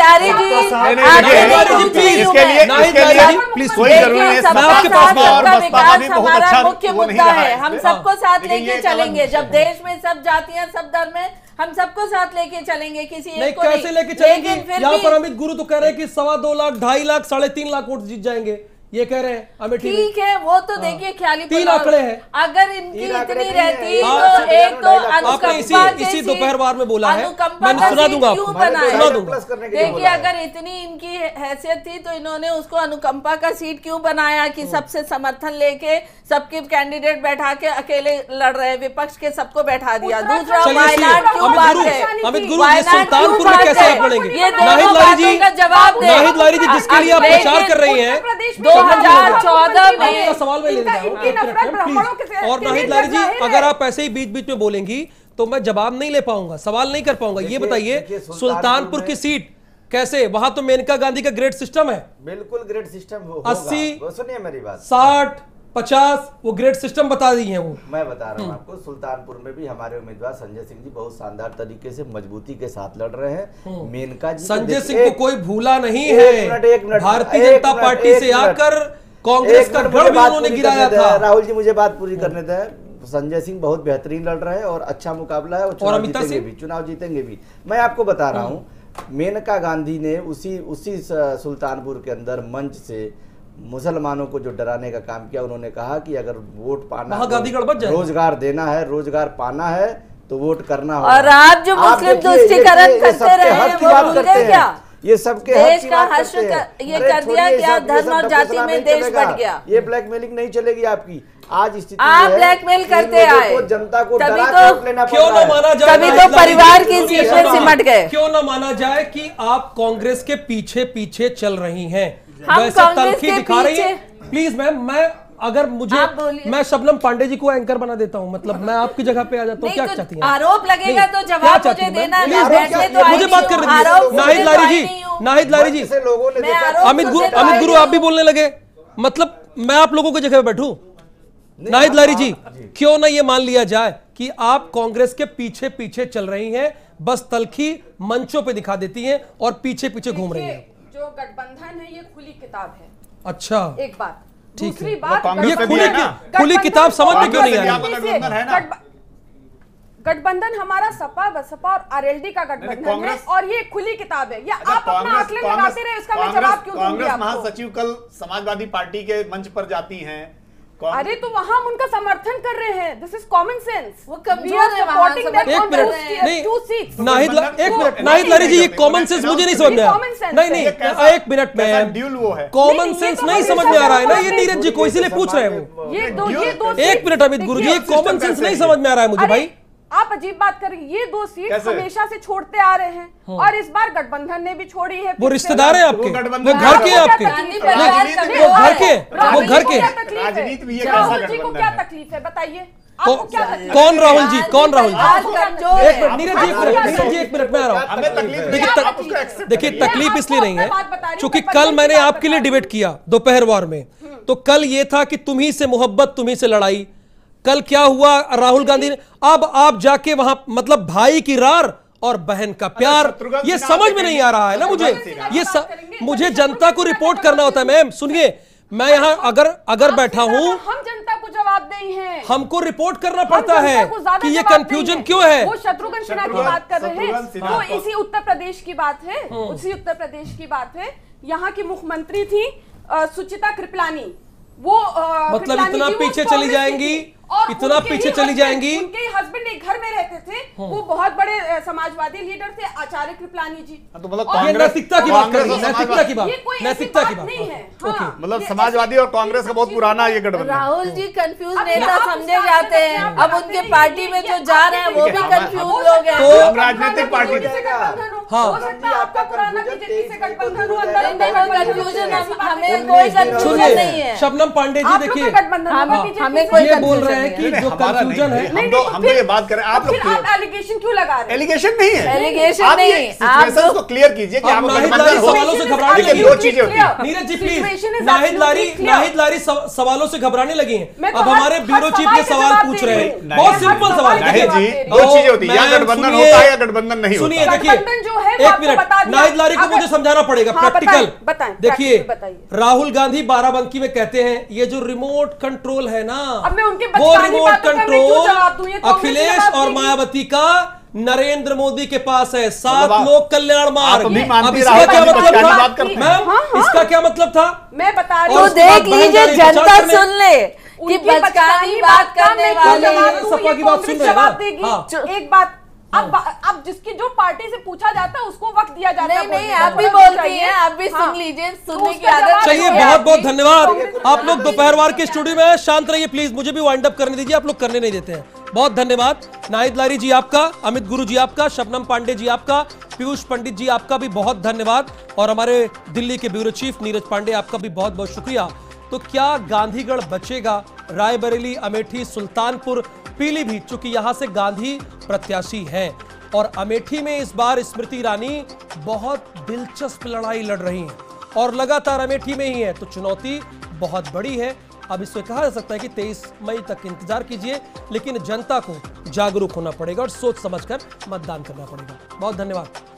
Speaker 7: इसके लिए
Speaker 1: प्लीज
Speaker 7: कोई जरूरी नहीं है।
Speaker 3: सबका
Speaker 1: आपके पास
Speaker 3: साथ
Speaker 1: में और
Speaker 3: सबका
Speaker 7: बसपा का भी
Speaker 3: विकास
Speaker 7: बहुत
Speaker 3: हमारा
Speaker 7: अच्छा
Speaker 3: मुख्य
Speaker 7: वो नहीं
Speaker 3: मुद्दा
Speaker 7: रहा
Speaker 3: है।
Speaker 7: है
Speaker 3: हम
Speaker 7: इसमें।
Speaker 3: सबको साथ
Speaker 7: लेकिन
Speaker 3: लेके
Speaker 7: ये
Speaker 3: चलेंगे।
Speaker 7: गलत
Speaker 3: जब
Speaker 7: है।
Speaker 3: देश में सब जातियां सब धर्म है, हम सबको साथ लेके चलेंगे, किसी
Speaker 1: नहीं,
Speaker 3: एक को
Speaker 1: कैसे लेके चलेंगे?
Speaker 3: लेकिन फिर
Speaker 1: यहाँ
Speaker 3: भी
Speaker 1: पर अमित गुरु तो कह रहे हैं कि 2.25 लाख 2.5 लाख 3.5 लाख वोट जीत जाएंगे, ये कह रहे हैं अमेठी में।
Speaker 3: ठीक है, वो तो देखिए ख्याली
Speaker 1: तीन
Speaker 3: पुलाव।
Speaker 1: आंकड़े हैं।
Speaker 3: अगर इनकी
Speaker 4: तीन आंकड़े
Speaker 3: इतनी
Speaker 4: नहीं है।
Speaker 3: रहती
Speaker 1: हाँ,
Speaker 3: तो एक तो
Speaker 1: आपने
Speaker 3: अनुकंपा
Speaker 1: इसी दोपहरवार में बोला है,
Speaker 3: अनुकंपा
Speaker 1: मैं
Speaker 3: का
Speaker 1: सुना
Speaker 3: सीट
Speaker 1: दूंगा
Speaker 3: क्यों
Speaker 1: आपको,
Speaker 3: बनाए?
Speaker 1: सुना दूंगा।
Speaker 4: प्लस करने के लिए
Speaker 3: देखिए
Speaker 4: बोला है।
Speaker 3: अगर इतनी इनकी हैसियत थी तो इन्होंने उसको अनुकंपा का सीट क्यों बनाया कि सबसे समर्थन लेके सबके कैंडिडेट बैठा के अकेले लड़ रहे, विपक्ष के सबको बैठा दिया। दूसरा
Speaker 1: चलिए,
Speaker 3: वायनाड क्यों
Speaker 1: अमित
Speaker 3: बात
Speaker 1: गुरु,
Speaker 3: है?
Speaker 1: अमित गुरु, ये
Speaker 3: वायनाड
Speaker 1: सुल्तानपुर
Speaker 3: क्यों
Speaker 1: में
Speaker 3: बात
Speaker 1: कैसे
Speaker 3: है?
Speaker 1: आप लड़ेंगे?
Speaker 3: ये दोनों
Speaker 1: नाहिद लारी जी,
Speaker 3: बातों का जवाब दे।
Speaker 1: नाहिद लारी जी, जिसके लिए आप प्रचार कर रही हैं,
Speaker 3: 2014 में
Speaker 1: आपका सवाल मैं लेने जा रहा हूं,
Speaker 5: इनकी
Speaker 1: एक मिनट,
Speaker 5: नफरत ब्राह्मणों के
Speaker 1: प्लीज। और
Speaker 5: के
Speaker 1: नाहिद
Speaker 5: लिए
Speaker 1: लारी जी,
Speaker 5: जाहिर है।
Speaker 1: अगर आप ऐसे ही बीच बीच में बोलेंगी तो मैं जवाब नहीं ले पाऊंगा, सवाल नहीं कर पाऊंगा। ये
Speaker 4: देखिए,
Speaker 1: बताइए,
Speaker 4: देखिए,
Speaker 1: सुल्तानपुर की सीट कैसे? वहां तो मेनका गांधी का ग्रेड सिस्टम है,
Speaker 4: बिल्कुल ग्रेड सिस्टम हो
Speaker 1: 80
Speaker 4: सुनिए मेरी बात।
Speaker 1: 60 50 वो ग्रेड सिस्टम बता दी है वो।
Speaker 4: मैं बता रहा हूँ आपको, सुल्तानपुर में भी हमारे उम्मीदवार संजय सिंह जी बहुत शानदार तरीके से मजबूती के साथ लड़ रहे हैं। मेनका जी
Speaker 1: संजय
Speaker 4: देखिए,
Speaker 1: सिंह को कोई भूला नहीं है।
Speaker 4: एक मिनट,
Speaker 1: भारतीय
Speaker 4: एक
Speaker 1: जनता
Speaker 4: मिनट,
Speaker 1: पार्टी
Speaker 4: एक
Speaker 1: से
Speaker 4: मिनट।
Speaker 1: आकर कांग्रेस का गढ़ भी उन्होंने गिराया था।
Speaker 4: राहुल जी मुझे बात पूरी करने दें। संजय सिंह बहुत बेहतरीन लड़ रहे हैं और अच्छा मुकाबला है, और चुनाव
Speaker 1: अमिता
Speaker 4: जीतेंगे
Speaker 1: सिंह?
Speaker 4: भी, चुनाव जीतेंगे भी। मैं आपको बता रहा हूँ, मेनका गांधी ने उसी सुल्तानपुर के अंदर मंच से मुसलमानों को जो डराने का काम किया। उन्होंने कहा कि अगर वोट पाना,
Speaker 1: महागांधीगढ़ बच जाएगा।
Speaker 4: रोजगार देना है, रोजगार पाना है तो वोट करना होगा।
Speaker 3: और आप जो मुस्लिम
Speaker 4: देखिए,
Speaker 3: तुष्टीकरण
Speaker 4: ये
Speaker 3: करते
Speaker 4: सबके
Speaker 3: रहे
Speaker 4: हक
Speaker 3: हैं,
Speaker 4: की
Speaker 3: वो
Speaker 4: बात
Speaker 3: भूल
Speaker 4: करते
Speaker 3: गए
Speaker 4: हैं।
Speaker 3: क्या?
Speaker 4: ये सबके
Speaker 3: देश
Speaker 4: हक की
Speaker 3: का
Speaker 4: बात
Speaker 3: हश्र
Speaker 4: करते हैं।
Speaker 3: ये
Speaker 4: अरे
Speaker 3: कर दिया
Speaker 4: छोड़िए,
Speaker 3: कि आप
Speaker 4: ये
Speaker 3: धर्म
Speaker 4: सब
Speaker 3: और
Speaker 4: डब्बा
Speaker 3: जाति
Speaker 4: सलाह
Speaker 3: में
Speaker 4: नहीं
Speaker 3: देश
Speaker 4: चलेगा।
Speaker 3: बढ़ गया।
Speaker 4: ये ब्लैकमेलिंग नहीं चलेगी आपकी। आज स्थिति
Speaker 3: आप
Speaker 4: ये है
Speaker 3: ब्लैकमेल
Speaker 4: कि
Speaker 3: करते
Speaker 4: इन लोगों
Speaker 3: आए।
Speaker 4: को जनता को
Speaker 3: तभी
Speaker 4: डरा
Speaker 3: तो
Speaker 4: के वोट लेना पड़
Speaker 1: क्यों
Speaker 4: रहा
Speaker 1: ना
Speaker 4: है।
Speaker 1: माना जाए,
Speaker 3: तभी तो
Speaker 1: नाहिद लारी
Speaker 3: परिवार
Speaker 1: जी,
Speaker 3: की
Speaker 1: सुनिए
Speaker 3: सीट में
Speaker 1: सुनिए।
Speaker 3: सिमट गए।
Speaker 1: क्यों ना माना जाए कि आप कांग्रेस के पीछे पीछे चल रही हैं?
Speaker 3: हम
Speaker 1: वैसे
Speaker 3: कांग्रेस
Speaker 1: तलखी
Speaker 3: के
Speaker 1: दिखा रही हैं।
Speaker 3: पीछे-
Speaker 1: प्लीज मैम, मैं अगर मुझे,
Speaker 3: आप बोलिए।
Speaker 1: मैं शबनम पांडे जी को एंकर बना देता हूं, मतलब मैं आपकी जगह पे आ जाता हूं।
Speaker 3: नहीं
Speaker 1: क्या
Speaker 3: तो
Speaker 1: चाहती हैं?
Speaker 3: आरोप लगेगा
Speaker 1: नहीं,
Speaker 3: तो
Speaker 1: क्या
Speaker 3: जवाब
Speaker 1: चाहती
Speaker 3: मुझे
Speaker 1: हैं?
Speaker 3: देना
Speaker 1: प्लीज,
Speaker 3: है।
Speaker 4: आरोप
Speaker 3: बैठने
Speaker 4: क्या-
Speaker 3: तो आई
Speaker 1: मुझे
Speaker 3: नहीं
Speaker 1: बात
Speaker 3: हूँ,
Speaker 1: करने
Speaker 3: आरोप
Speaker 1: दीजिए।
Speaker 3: मुझे
Speaker 1: नाहिद
Speaker 3: तो
Speaker 1: लारी
Speaker 3: आई
Speaker 1: जी,
Speaker 3: नहीं हूँ।
Speaker 1: नाहिद लारी जी,
Speaker 4: से लोगों ने
Speaker 3: मैं
Speaker 4: देखा
Speaker 3: आरोप
Speaker 1: अमित
Speaker 3: मुझे तो
Speaker 1: अमित
Speaker 3: आई
Speaker 1: गुरु,
Speaker 3: नहीं
Speaker 1: आप भी
Speaker 3: हूँ।
Speaker 1: बोलने लगे, मतलब मैं आप लोगों की जगह पे बैठूं? नाहिद लारी जी, क्यों ना ये मान लिया जाए कि आप कांग्रेस के पीछे पीछे चल रही हैं, बस तलखी मंचों पे दिखा देती हैं और पीछे पीछे घूम रही हैं?
Speaker 5: देखिए, जो गठबंधन है ये खुली किताब है,
Speaker 1: अच्छा,
Speaker 5: एक बात।
Speaker 1: ठीक है।
Speaker 5: दूसरी बात,
Speaker 7: कांग्रेस
Speaker 1: ये
Speaker 7: से भी
Speaker 1: खुली
Speaker 7: है ना?
Speaker 1: खुली किताब समझ में क्यों नहीं आ
Speaker 7: कांग्रेस
Speaker 1: रही?
Speaker 7: से भी गठबंधन है ना?
Speaker 5: गठबंधन हमारा सपा बसपा और आरएलडी का गठबंधन है
Speaker 7: कांग्रेस-
Speaker 5: और ये खुली किताब है। या
Speaker 7: अच्छा,
Speaker 5: आप अपना आकलन लगाते रहे, इसका मैं जवाब क्यों दूंगी
Speaker 7: कांग्रेस
Speaker 5: आपको?
Speaker 7: महासचिव कल समाजवादी पार्टी के मंच पर जाती हैं।
Speaker 5: अरे तो वहां हम उनका समर्थन कर रहे हैं। This is common sense.
Speaker 3: वो कमजोर है वहां से,
Speaker 1: एक मिनट, नहीं,
Speaker 5: टू सीट्स।
Speaker 1: नाहिद ला- एक मिनट,
Speaker 7: नहीं,
Speaker 1: नाहिद लारी जी, ये
Speaker 7: नहीं,
Speaker 1: कॉमन सेंस मुझे नहीं समझ में आया।
Speaker 5: common sense
Speaker 1: नहीं
Speaker 5: है।
Speaker 1: नहीं,
Speaker 7: ये कैसा-
Speaker 1: एक मिनट
Speaker 7: कैसा
Speaker 1: में
Speaker 7: ड्यूल वो है?
Speaker 1: कॉमन
Speaker 5: नहीं, ये
Speaker 1: सेंस
Speaker 5: तो
Speaker 1: नहीं
Speaker 5: हमेशा
Speaker 1: समझ में आ रहा है ना, ये
Speaker 5: बात
Speaker 1: नीरज जी को इसीलिए पूछ रहे हैं वो।
Speaker 5: ये दो
Speaker 1: एक
Speaker 5: सीट-
Speaker 1: मिनट अमित गुरु जी, ये
Speaker 7: देखिए,
Speaker 1: कॉमन
Speaker 7: सिस्टम
Speaker 1: सेंस
Speaker 7: कैसे
Speaker 1: नहीं
Speaker 7: है?
Speaker 1: समझ में आ रहा है मुझे
Speaker 5: अरे,
Speaker 1: भाई।
Speaker 5: आप अजीब बात कर रहे हैं। ये दो सीट
Speaker 7: कैसे?
Speaker 5: हमेशा से छोड़ते आ रहे हैं और इस बार गठबंधन ने भी छोड़ी है।
Speaker 1: वो रिश्तेदार हैं आपके,
Speaker 7: वो गठबंधन
Speaker 1: वो घर के हैं आपके,
Speaker 3: गांधी
Speaker 1: नहीं,
Speaker 3: परिवार का
Speaker 1: वो घर के, वो घर के।
Speaker 7: राजनीति भी ये कैसा
Speaker 5: राहुल जी को
Speaker 7: गठबंधन
Speaker 5: क्या
Speaker 7: है?
Speaker 5: तकलीफ है बताइए? आपको क्या तकलीफ है?
Speaker 1: कौन राहुल जी, कौन राहुल जी?
Speaker 3: आज कमजोर
Speaker 1: एक
Speaker 3: है।
Speaker 1: मिनट नीरज जी, एक मिनट, नीरज जी, एक मिनट में आ रहा हूँ।
Speaker 7: हमें तकलीफ
Speaker 1: देखिए,
Speaker 7: नहीं है,
Speaker 1: तक-
Speaker 7: आप उसको accept
Speaker 1: देखिए
Speaker 7: करिए।
Speaker 1: तकलीफ इसलिए नहीं है
Speaker 5: मैं आपको बता रही हूँ,
Speaker 1: क्योंकि
Speaker 5: गठबंधन
Speaker 1: कल मैंने
Speaker 5: की बात
Speaker 1: आपके लिए
Speaker 5: बता रही
Speaker 1: डिबेट किया दोपहर वार में, तो कल ये था कि तुम्ही से मोहब्बत तुम्ही से लड़ाई। कल क्या हुआ, राहुल गांधी ने, अब आप जाके वहां, मतलब भाई की रार और बहन का प्यार,
Speaker 7: शत्रुघ्न
Speaker 1: ये
Speaker 7: सिन्हा
Speaker 1: समझ
Speaker 7: से
Speaker 1: में नहीं
Speaker 7: कहेंगे।
Speaker 1: आ रहा है ना मुझे।
Speaker 7: शत्रुघ्न
Speaker 1: ये
Speaker 5: सिन्हा
Speaker 1: मुझे जनता को रिपोर्ट करना होता है। मैम सुनिए, मैं यहाँ अगर बैठा हूं,
Speaker 5: हम जनता को जवाब नहीं है।
Speaker 1: हमको रिपोर्ट करना
Speaker 5: हम
Speaker 1: पड़ता
Speaker 5: जनता
Speaker 1: है
Speaker 5: को ज्यादा
Speaker 1: कि ये
Speaker 5: जवाब नहीं
Speaker 1: कंफ्यूजन
Speaker 5: है।
Speaker 1: क्यों है।
Speaker 5: वो शत्रुघ्न सिन्हा की
Speaker 7: शत्रुघ्न-
Speaker 5: बात कर रहे
Speaker 7: शत्रुघ्न
Speaker 5: हैं,
Speaker 7: सिन्हा
Speaker 5: तो इसी उत्तर प्रदेश की बात है। उसी उत्तर प्रदेश की बात है। यहाँ की मुख्यमंत्री थी सुचिता कृपलानी। वो
Speaker 1: मतलब
Speaker 5: कृपलानी
Speaker 1: इतना
Speaker 5: जी, वो
Speaker 1: पीछे
Speaker 5: कांग्रेस
Speaker 1: चली
Speaker 5: की
Speaker 1: जाएंगी
Speaker 5: थी। और
Speaker 1: इतना
Speaker 5: उनके
Speaker 1: पीछे
Speaker 5: ही
Speaker 1: चली
Speaker 5: husband-
Speaker 1: जाएंगी।
Speaker 5: उनके हस्बैंड एक घर में रहते थे, वो बहुत बड़े समाजवादी लीडर थे, आचार्य कृपलानी जी।
Speaker 7: तो मतलब
Speaker 5: और
Speaker 1: ये
Speaker 7: कांग्रेस-
Speaker 1: नैतिकता की बात कर रही है,
Speaker 7: कांग्रेस और
Speaker 1: नैतिकता की बात,
Speaker 5: ये कोई ऐसी
Speaker 1: नैतिकता की
Speaker 5: बात
Speaker 1: बात
Speaker 5: नहीं है।
Speaker 1: ओके।
Speaker 5: हाँ,
Speaker 7: मतलब
Speaker 5: ये
Speaker 7: समाजवादी
Speaker 5: ऐसी-
Speaker 7: और कांग्रेस का बहुत पुराना ये गठबंधन।
Speaker 3: राहुल जी कंफ्यूज
Speaker 5: अब
Speaker 3: नेता
Speaker 5: आप
Speaker 3: समझे
Speaker 5: उसका
Speaker 3: जाते
Speaker 5: अपने
Speaker 3: हैं,
Speaker 5: आप
Speaker 3: अब
Speaker 5: बताते
Speaker 3: उनके
Speaker 5: हैं
Speaker 3: पार्टी
Speaker 5: कि
Speaker 3: में
Speaker 5: ये
Speaker 3: जो
Speaker 5: आप
Speaker 3: जा रहे हैं वो भी
Speaker 7: देखिए,
Speaker 3: कंफ्यूज लोग हैं।
Speaker 1: तो-
Speaker 7: हम राजनीतिक पार्टी
Speaker 5: बीजेपी से गठबंधन हो,
Speaker 1: हाँ।
Speaker 5: हो सकता है आपका पुराना बीजेपी से गठबंधन हो, अंदर
Speaker 3: नहीं,
Speaker 5: अंदर
Speaker 3: वो
Speaker 5: गठबंधन
Speaker 3: confusion
Speaker 5: हो, ऐसी बात
Speaker 3: हमें
Speaker 5: नहीं।
Speaker 3: कोई confusion नहीं
Speaker 1: सुनिए
Speaker 3: है।
Speaker 1: शबनम पांडे जी
Speaker 5: आप लोग
Speaker 1: देखिए,
Speaker 5: का गठबंधन होगा
Speaker 3: हाँ,
Speaker 5: बीजेपी
Speaker 3: हमें
Speaker 5: से।
Speaker 3: कोई
Speaker 1: ये बोल
Speaker 3: confusion
Speaker 1: रहे हैं
Speaker 3: नहीं
Speaker 1: कि
Speaker 3: है।
Speaker 1: जो
Speaker 7: हमारा नहीं
Speaker 1: कंफ्यूजन है,
Speaker 7: है। हम तो ये बात करें, आप लोग
Speaker 5: फिर आप एलिगेशन क्यों लगा रहे हैं?
Speaker 7: एलिगेशन नहीं है,
Speaker 3: Allegation
Speaker 7: आप ये
Speaker 3: नहीं,
Speaker 7: situations
Speaker 3: आप
Speaker 7: को क्लियर कीजिए कि
Speaker 1: आप
Speaker 7: आप
Speaker 1: नाहिद
Speaker 7: गठबंधन
Speaker 1: लारी
Speaker 7: हो।
Speaker 1: सवालों से घबराने
Speaker 7: देखिए,
Speaker 1: लगी
Speaker 7: दो
Speaker 1: हैं।
Speaker 7: चीजें होती हैं।
Speaker 1: Neeraj ji please,
Speaker 5: Situation is
Speaker 1: Nahid Lari
Speaker 5: absolutely clear.
Speaker 1: सवालों से घबराने लगी हैं।
Speaker 5: मैं तो
Speaker 1: अब
Speaker 5: हर-
Speaker 1: हमारे
Speaker 5: हर
Speaker 1: ब्यूरो चीफ
Speaker 5: सवाल
Speaker 1: ये
Speaker 5: का
Speaker 1: सवाल
Speaker 5: जवाब
Speaker 1: पूछ
Speaker 5: दे
Speaker 1: रहे
Speaker 5: रही
Speaker 1: हैं,
Speaker 5: हूँ।
Speaker 1: बहुत
Speaker 5: मैं हर
Speaker 1: सिंपल सवाल है।
Speaker 7: नाहिद जी,
Speaker 1: देखिए,
Speaker 7: दो चीजें होती हैं, या
Speaker 1: मैम,
Speaker 7: गठबंधन
Speaker 1: सुनिए,
Speaker 7: होता है या गठबंधन नहीं
Speaker 1: सुनिए
Speaker 7: होता।
Speaker 1: देखिए,
Speaker 5: गठबंधन जो है वो
Speaker 1: एक
Speaker 5: आपको
Speaker 1: मिनट,
Speaker 5: बता दिया।
Speaker 1: नाहिद लारी को
Speaker 5: अगर-
Speaker 1: मुझे समझाना पड़ेगा
Speaker 5: हाँ,
Speaker 1: प्रैक्टिकल।
Speaker 5: बताएं,
Speaker 1: देखिए,
Speaker 5: practical बताइए।
Speaker 1: राहुल गांधी बाराबंकी में कहते हैं ये जो रिमोट कंट्रोल है ना,
Speaker 5: अब मैं उनके
Speaker 1: वो
Speaker 5: बचकानी
Speaker 1: रिमोट
Speaker 5: बातों का मैं क्यों
Speaker 1: कंट्रोल
Speaker 5: जवाब दूं? ये कांग्रेस
Speaker 1: अखिलेश
Speaker 5: जवाब
Speaker 1: और
Speaker 5: देगी।
Speaker 1: मायावती का नरेंद्र मोदी के पास है। 7
Speaker 7: मतलब आप-
Speaker 1: लोक कल्याण मार्ग।
Speaker 7: आप भी मानती
Speaker 1: अब
Speaker 7: हैं
Speaker 1: इसका
Speaker 7: राहुल
Speaker 1: क्या
Speaker 7: गांधी
Speaker 1: मतलब
Speaker 7: बचकानी
Speaker 1: था
Speaker 7: बात करते हैं।
Speaker 1: मैम?
Speaker 5: हाँ, हाँ।
Speaker 1: इसका क्या मतलब था?
Speaker 5: मैं बता रही
Speaker 3: तो
Speaker 5: हूँ।
Speaker 1: उसके बाद
Speaker 3: देख
Speaker 1: बहन
Speaker 3: लीजिए,
Speaker 1: जाने विचार
Speaker 3: जनता
Speaker 1: करने-
Speaker 3: सुन ले कि
Speaker 5: उनकी
Speaker 3: बचकानी बात
Speaker 5: का
Speaker 3: करने
Speaker 5: मैं क्यों
Speaker 3: वाले
Speaker 5: जवाब दूं?
Speaker 1: सपा
Speaker 5: ये
Speaker 1: की बात
Speaker 5: कांग्रेस
Speaker 1: सुन रहे हैं
Speaker 5: जवाब
Speaker 1: ना?
Speaker 5: देगी।
Speaker 1: हाँ।
Speaker 5: एक बात, अब जिसकी जो पार्टी से पूछा जाता है उसको वक्त दिया जाता है
Speaker 3: नहीं नहीं,
Speaker 5: बोलने का।
Speaker 3: आप भी
Speaker 5: थोड़ा
Speaker 3: बोलती हैं, आप भी
Speaker 5: हाँ।
Speaker 3: सुन लीजिए,
Speaker 5: तो
Speaker 3: सुनने की
Speaker 5: उसका
Speaker 3: आदत
Speaker 5: जवाब
Speaker 1: चलिए,
Speaker 3: है
Speaker 1: बहुत बहुत
Speaker 3: आपकी।
Speaker 1: धन्यवाद।
Speaker 5: कांग्रेस
Speaker 1: आप लोग
Speaker 5: जवाब
Speaker 1: दोपहरवार
Speaker 5: देगी।
Speaker 1: के स्टूडियो में शांत रहिए प्लीज, मुझे भी वाइंड अप करने दीजिए, आप लोग करने नहीं देते हैं। बहुत धन्यवाद नाहिद लारी जी आपका, अमित गुरु जी आपका, शबनम पांडे जी आपका, पीयूष पंडित जी आपका भी बहुत धन्यवाद, और हमारे दिल्ली के ब्यूरो चीफ नीरज पांडे आपका भी बहुत बहुत शुक्रिया। तो क्या गांधीगढ़ बचेगा? रायबरेली, अमेठी, सुल्तानपुर, पीलीभीत, चूंकि यहां से गांधी प्रत्याशी हैं, और अमेठी में इस बार स्मृति ईरानी बहुत दिलचस्प लड़ाई लड़ रही हैं और लगातार अमेठी में ही है, तो चुनौती बहुत बड़ी है। अब इससे कहा जा सकता है कि 23 मई तक इंतजार कीजिए, लेकिन जनता को जागरूक होना पड़ेगा और सोच समझकर मतदान करना पड़ेगा। बहुत धन्यवाद।